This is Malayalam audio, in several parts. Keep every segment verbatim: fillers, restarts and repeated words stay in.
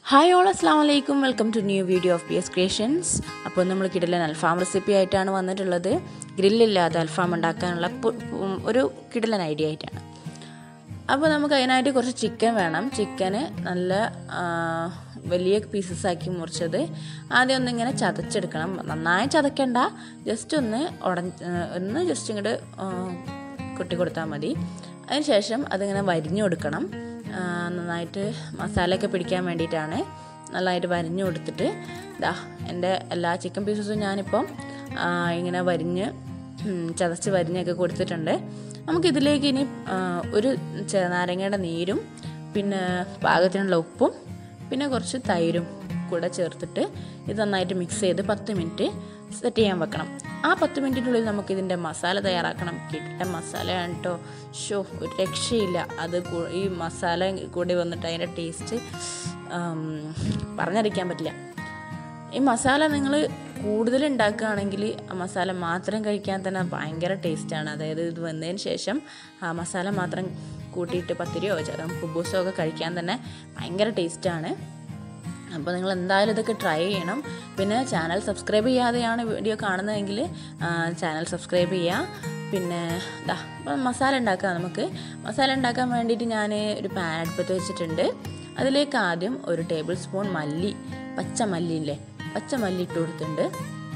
ഹായ് ഓൾ അസ്സാം വലൈക്കും welcome to new video of P S creations. അപ്പോൾ നമ്മൾ കിടിലൻ അൽഫാം റെസിപ്പി ആയിട്ടാണ് വന്നിട്ടുള്ളത്. ഗ്രില്ലില്ലാതെ അൽഫാം ഉണ്ടാക്കാനുള്ള ഒരു കിടിലൻ ഐഡിയ ആയിട്ടാണ്. അപ്പോൾ നമുക്ക് അതിനായിട്ട് കുറച്ച് ചിക്കൻ വേണം. ചിക്കന് നല്ല വലിയ പീസസ് ആക്കി മുറിച്ചത് ആദ്യം ഒന്നിങ്ങനെ ചതച്ചെടുക്കണം. നന്നായി ചതക്കേണ്ട, ജസ്റ്റ് ഒന്ന് ഉടഞ്ഞ് ഒന്ന് ജസ്റ്റ് ഇങ്ങോട്ട് കൊട്ടി കൊടുത്താൽ മതി. അതിന് ശേഷം അതിങ്ങനെ വരിഞ്ഞു കൊടുക്കണം. നന്നായിട്ട് മസാലയൊക്കെ പിടിക്കാൻ വേണ്ടിയിട്ടാണ് നന്നായിട്ട് വരിഞ്ഞു കൊടുത്തിട്ട് ഇതാ എൻ്റെ എല്ലാ ചിക്കൻ പീസസും ഞാനിപ്പം ഇങ്ങനെ വരിഞ്ഞ് ചതച്ച് വരിഞ്ഞൊക്കെ കൊടുത്തിട്ടുണ്ട്. നമുക്കിതിലേക്ക് ഇനി ഒരു നാരങ്ങയുടെ നീരും പിന്നെ പാകത്തിനുള്ള ഉപ്പും പിന്നെ കുറച്ച് തൈരും കൂടെ ചേർത്തിട്ട് ഇത് നന്നായിട്ട് മിക്സ് ചെയ്ത് പത്ത് മിനിറ്റ് സെറ്റ് ചെയ്യാൻ വെക്കണം. ആ പത്ത് മിനിറ്റിനുള്ളിൽ നമുക്കിതിൻ്റെ മസാല തയ്യാറാക്കണം. കിട്ടിയ മസാലയാണ് കേട്ടോ. ഷോ ഒരു രക്ഷയില്ല. അത് ഈ മസാല കൂടി വന്നിട്ട് അതിൻ്റെ ടേസ്റ്റ് പറഞ്ഞറിയിക്കാൻ പറ്റില്ല. ഈ മസാല നിങ്ങൾ കൂടുതൽ ഉണ്ടാക്കുകയാണെങ്കിൽ ആ മസാല മാത്രം കഴിക്കാൻ തന്നെ ഭയങ്കര ടേസ്റ്റാണ്. അതായത് ഇത് വന്നതിന് ശേഷം ആ മസാല മാത്രം കൂട്ടിയിട്ട് പത്തിരിയോ കുബൂസോ ഒക്കെ കഴിക്കാൻ തന്നെ ഭയങ്കര ടേസ്റ്റാണ്. അപ്പോൾ നിങ്ങൾ എന്തായാലും ഇതൊക്കെ ട്രൈ ചെയ്യണം. പിന്നെ ചാനൽ സബ്സ്ക്രൈബ് ചെയ്യാതെയാണ് വീഡിയോ കാണുന്നതെങ്കിൽ ചാനൽ സബ്സ്ക്രൈബ് ചെയ്യുക. പിന്നെ ദാ ഇപ്പം മസാല ഉണ്ടാക്കാം. നമുക്ക് മസാല ഉണ്ടാക്കാൻ വേണ്ടിയിട്ട് ഞാൻ ഒരു പാൻ അടുപ്പത്ത് വെച്ചിട്ടുണ്ട്. അതിലേക്ക് ആദ്യം ഒരു ടേബിൾ സ്പൂൺ മല്ലി, പച്ച മല്ലിയില്ലേ, പച്ച മല്ലി ഇട്ട് കൊടുത്തിട്ടുണ്ട്.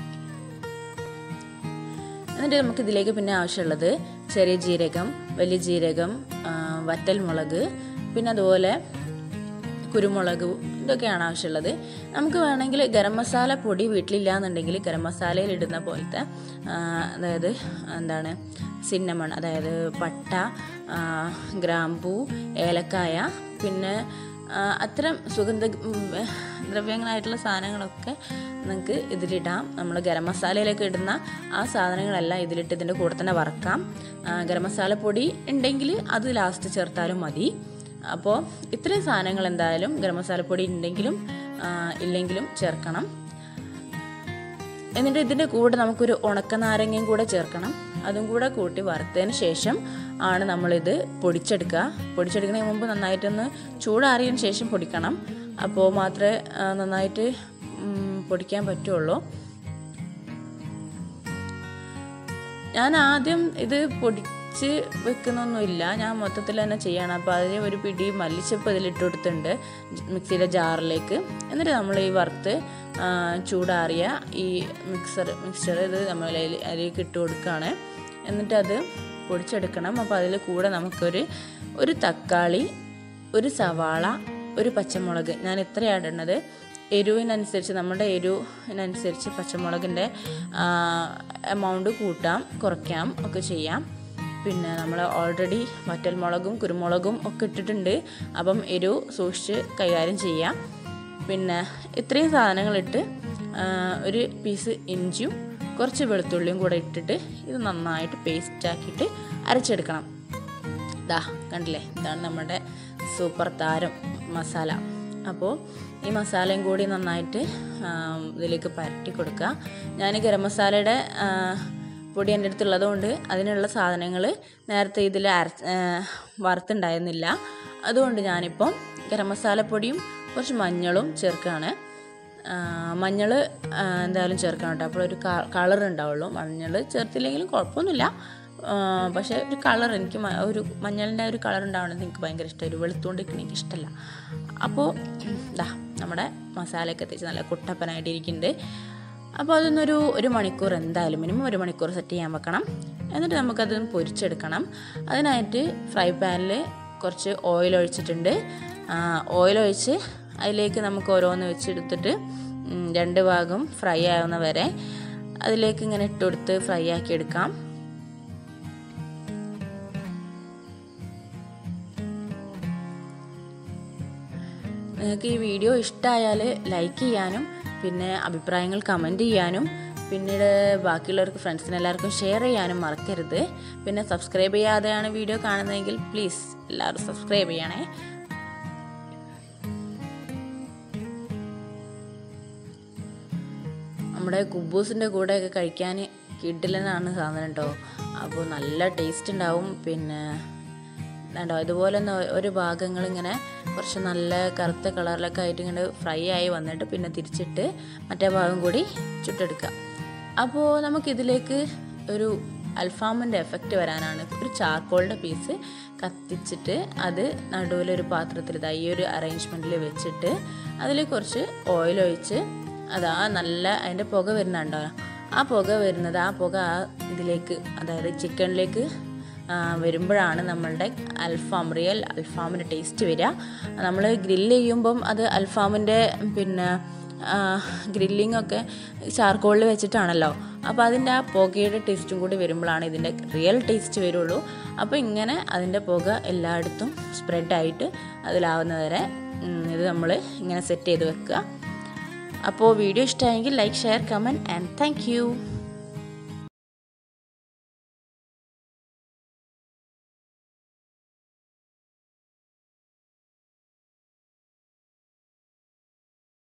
എന്നിട്ട് നമുക്ക് ഇതിലേക്ക് പിന്നെ ആവശ്യമുള്ളത് ചെറിയ ജീരകം, വലിയ ജീരകം, വറ്റൽ മുളക്, പിന്നെ അതുപോലെ കുരുമുളക്, ഇതൊക്കെയാണ് ആവശ്യമുള്ളത്. നമുക്ക് വേണമെങ്കിൽ ഗരം മസാല പൊടി വീട്ടിലില്ല എന്നുണ്ടെങ്കിൽ ഗരം മസാലയിൽ ഇടുന്ന പോലത്തെ അതായത് എന്താണ് സിന്നമൺ, അതായത് പട്ട, ഗ്രാമ്പൂ, ഏലക്കായ, പിന്നെ അത്തരം സുഗന്ധ ദ്രവ്യങ്ങളായിട്ടുള്ള സാധനങ്ങളൊക്കെ നിങ്ങൾക്ക് ഇതിലിടാം. നമ്മൾ ഗരം മസാലയിലേക്ക് ഇടുന്ന ആ സാധനങ്ങളെല്ലാം ഇതിലിട്ട് ഇതിൻ്റെ കൂടെ തന്നെ വറക്കാം. ഗരം മസാല പൊടി ഉണ്ടെങ്കിൽ അത് ലാസ്റ്റ് ചേർത്താലും മതി. അപ്പോൾ ഇത്രയും സാധനങ്ങൾ എന്തായാലും ഗരം മസാലപ്പൊടി ഉണ്ടെങ്കിലും ഇല്ലെങ്കിലും ചേർക്കണം. എന്നിട്ട് ഇതിൻ്റെ കൂടെ നമുക്കൊരു ഉണക്കനാരങ്ങയും കൂടെ ചേർക്കണം. അതും കൂടെ കൂട്ടി വറുത്തതിന് ശേഷം ആണ് നമ്മളിത് പൊടിച്ചെടുക്കുക. പൊടിച്ചെടുക്കുന്നതിന് മുമ്പ് നന്നായിട്ടൊന്ന് ചൂടാറിയതിന് ശേഷം പൊടിക്കണം. അപ്പോൾ മാത്രമേ നന്നായിട്ട് പൊടിക്കാൻ പറ്റുള്ളൂ. ഞാൻ ആദ്യം ഇത് പൊടി ച്ച് വെക്കുന്നൊന്നുമില്ല, ഞാൻ മൊത്തത്തിൽ തന്നെ ചെയ്യണം. അപ്പോൾ അതിന് ഒരു പിടി മല്ലിച്ചപ്പ് ഇതിലിട്ട് കൊടുത്തിട്ടുണ്ട് മിക്സിയുടെ ജാറിലേക്ക്. എന്നിട്ട് നമ്മൾ ഈ വറുത്ത് ചൂടാറിയ ഈ മിക്സർ മിക്സ്ചർ ഇത് നമ്മൾ അതിലേക്ക് ഇട്ട് കൊടുക്കുകയാണ്. എന്നിട്ട് അത് പൊടിച്ചെടുക്കണം. അപ്പോൾ അതിൽ കൂടെ നമുക്കൊരു ഒരു തക്കാളി, ഒരു സവാള, ഒരു പച്ചമുളക്, ഞാൻ ഇത്രയാണ് ഇടുന്നത്. എരിവിനനുസരിച്ച് നമ്മുടെ എരിവിനനുസരിച്ച് പച്ചമുളകിൻ്റെ എമൗണ്ട് കൂട്ടാം കുറയ്ക്കാം ഒക്കെ ചെയ്യാം. പിന്നെ നമ്മൾ ഓൾറെഡി വറ്റൽമുളകും കുരുമുളകും ഒക്കെ ഇട്ടിട്ടുണ്ട്. അപ്പം എരിവ് സൂക്ഷിച്ച് കൈകാര്യം ചെയ്യാം. പിന്നെ ഇത്രയും സാധനങ്ങളിട്ട് ഒരു പീസ് ഇഞ്ചിയും കുറച്ച് വെളുത്തുള്ളിയും കൂടെ ഇട്ടിട്ട് ഇത് നന്നായിട്ട് പേസ്റ്റാക്കിയിട്ട് അരച്ചെടുക്കണം. ഇതാ കണ്ടില്ലേ, ഇതാണ് നമ്മുടെ സൂപ്പർ താരം മസാല. അപ്പോൾ ഈ മസാലയും കൂടി നന്നായിട്ട് ഇതിലേക്ക് പരട്ടി കൊടുക്കുക. ഞാൻ ഗരം മസാലയുടെ പൊടി എൻ്റെ അടുത്തുള്ളത് കൊണ്ട് അതിനുള്ള സാധനങ്ങൾ നേരത്തെ ഇതിൽ അര വറുത്തുണ്ടായിരുന്നില്ല. അതുകൊണ്ട് ഞാനിപ്പം ഗരം മസാലപ്പൊടിയും കുറച്ച് മഞ്ഞളും ചേർക്കുകയാണ്. മഞ്ഞൾ എന്തായാലും ചേർക്കണം കേട്ടോ, അപ്പോൾ ഒരു കളർ ഉണ്ടാവുള്ളൂ. മഞ്ഞൾ ചേർത്തില്ലെങ്കിലും കുഴപ്പമൊന്നുമില്ല, പക്ഷേ ഒരു കളർ എനിക്ക് ഒരു മഞ്ഞളിൻ്റെ ഒരു കളർ ഉണ്ടാവണമെന്ന് എനിക്ക് ഭയങ്കര ഇഷ്ടം. ഒരു വെളുത്തുകൊണ്ടിരിക്കണം എനിക്ക് ഇഷ്ടമല്ല. അപ്പോൾ ഇതാ നമ്മുടെ മസാലയൊക്കെ തേച്ച് നല്ല കുട്ടപ്പനായിട്ട് ഇരിക്കുന്നുണ്ട്. അപ്പോൾ അതൊന്നൊരു ഒരു മണിക്കൂർ എന്തായാലും മിനിമം ഒരു മണിക്കൂർ സെറ്റ് ചെയ്യാൻ വെക്കണം. എന്നിട്ട് നമുക്കത് പൊരിച്ചെടുക്കണം. അതിനായിട്ട് ഫ്രൈ പാനിൽ കുറച്ച് ഓയിൽ ഒഴിച്ചിട്ടുണ്ട്. ഓയിൽ ഒഴിച്ച് അതിലേക്ക് നമുക്ക് ഓരോന്ന് വെച്ചെടുത്തിട്ട് രണ്ട് ഭാഗം ഫ്രൈ ആവുന്ന വരെ അതിലേക്ക് ഇങ്ങനെ ഇട്ട് കൊടുത്ത് ഫ്രൈ ആക്കി എടുക്കാം. നിങ്ങൾക്ക് ഈ വീഡിയോ ഇഷ്ടമായാൽ ലൈക്ക് ചെയ്യാനും പിന്നെ അഭിപ്രായങ്ങൾ കമൻറ്റ് ചെയ്യാനും പിന്നീട് ബാക്കിയുള്ളവർക്ക് ഫ്രണ്ട്സിന് എല്ലാവർക്കും ഷെയർ ചെയ്യാനും മറക്കരുത്. പിന്നെ സബ്സ്ക്രൈബ് ചെയ്യാതെയാണ് വീഡിയോ കാണുന്നതെങ്കിൽ പ്ലീസ് എല്ലാവരും സബ്സ്ക്രൈബ് ചെയ്യണേ. നമ്മുടെ കുബൂസിൻ്റെ കൂടെയൊക്കെ കഴിക്കാൻ കിഡിലനാണ് സാധനം കേട്ടോ. അപ്പോൾ നല്ല ടേസ്റ്റ് ഉണ്ടാവും. പിന്നെ കണ്ടോ ഇതുപോലെ ഒന്ന് ഒരു ഭാഗങ്ങൾ ഇങ്ങനെ കുറച്ച് നല്ല കറുത്ത കളറിലൊക്കെ ആയിട്ട് ഇങ്ങനെ ഫ്രൈ ആയി വന്നിട്ട് പിന്നെ തിരിച്ചിട്ട് മറ്റേ ഭാഗം കൂടി ചുട്ടെടുക്കുക. അപ്പോൾ നമുക്കിതിലേക്ക് ഒരു അൽഫാമിൻ്റെ എഫക്റ്റ് വരാനാണ് ഒരു ചാർക്കോളിൻ്റെ പീസ് കത്തിച്ചിട്ട് അത് നടുവിലൊരു പാത്രത്തിൽ ഇതാ ഈ ഒരു അറേഞ്ച്മെൻറ്റിൽ വെച്ചിട്ട് അതിൽ കുറച്ച് ഓയിൽ ഒഴിച്ച് അതാ നല്ല അതിൻ്റെ പുക വരുന്നുണ്ടോ, ആ പുക വരുന്നത് ആ പുക ആ ഇതിലേക്ക് അതായത് ചിക്കനിലേക്ക് വരുമ്പോഴാണ് നമ്മളുടെ അൽഫാം റിയൽ അൽഫാമിൻ്റെ ടേസ്റ്റ് വരിക. നമ്മൾ ഗ്രില്ല് ചെയ്യുമ്പം അത് അൽഫാമിൻ്റെ പിന്നെ ഗ്രില്ലിംഗ് ഒക്കെ ചാർക്കോളിൽ വെച്ചിട്ടാണല്ലോ, അപ്പോൾ അതിൻ്റെ ആ പുകയുടെ ടേസ്റ്റും കൂടി വരുമ്പോഴാണ് ഇതിൻ്റെ റിയൽ ടേസ്റ്റ് വരുള്ളൂ. അപ്പോൾ ഇങ്ങനെ അതിൻ്റെ പുക എല്ലായിടത്തും സ്പ്രെഡായിട്ട് അതിലാവുന്നവരെ ഇത് നമ്മൾ ഇങ്ങനെ സെറ്റ് ചെയ്ത് വെക്കുക. അപ്പോൾ വീഡിയോ ഇഷ്ടമായെങ്കിൽ like share comment and thank U.